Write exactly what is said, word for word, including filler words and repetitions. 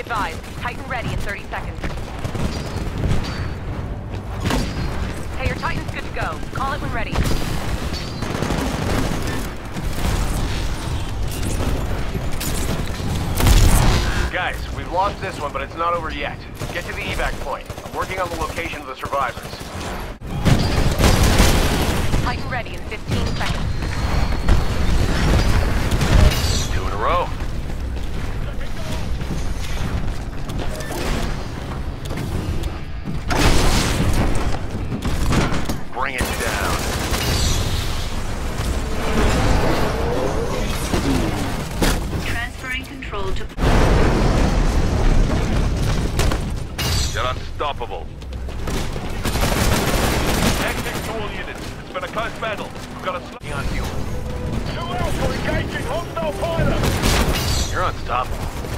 advised, Titan ready in thirty seconds. Hey, your Titan's good to go. Call it when ready. Guys, we've lost this one, but it's not over yet. Get to the evac point. I'm working on the location of the survivors. Titan ready in fifteen seconds. Two in a row. Bring it down. Transferring control to... You're unstoppable. Exit to all units. It's been a close battle. We've got a slowing on you. Two Alpha engaging hostile pilot. You're unstoppable.